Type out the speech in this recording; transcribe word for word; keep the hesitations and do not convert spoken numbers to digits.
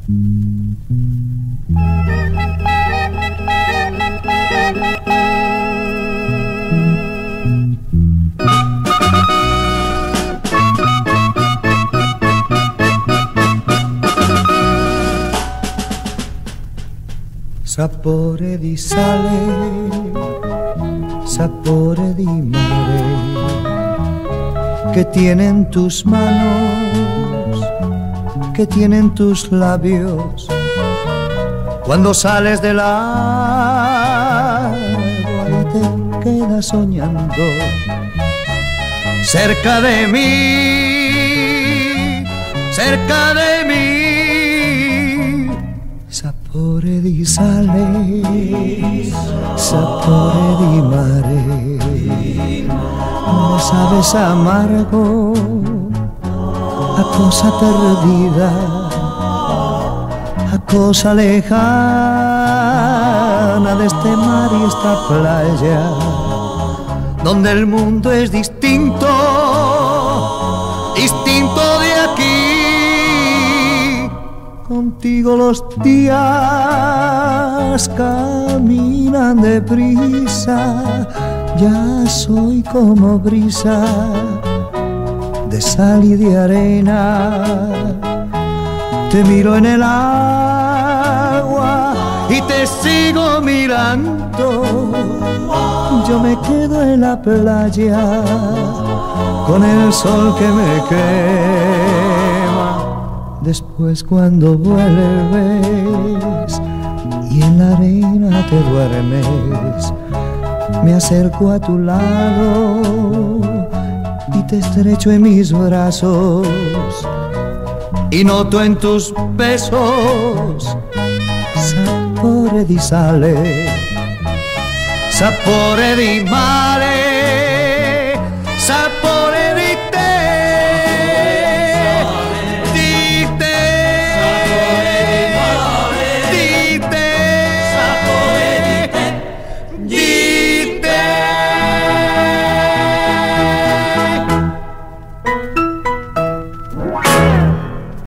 Sapore di sale, sapore di mare, que tienen tus manos, que tienen tus labios, cuando sales del agua y te quedas soñando cerca de mí, cerca de mí. Sapore di sale, sapore di mare, me sabes amargo, a cosa perdida, a cosa lejana de este mar y esta playa, donde el mundo es distinto, distinto de aquí. Contigo los días caminan deprisa, ya soy como brisa de sal y de arena. Te miro en el agua y te sigo mirando. Yo me quedo en la playa con el sol que me quema. Después cuando vuelves y en la arena te duermes, me acerco a tu lado y te estrecho en mis brazos y noto en tus besos sapore di sale, sapore di mare, sapore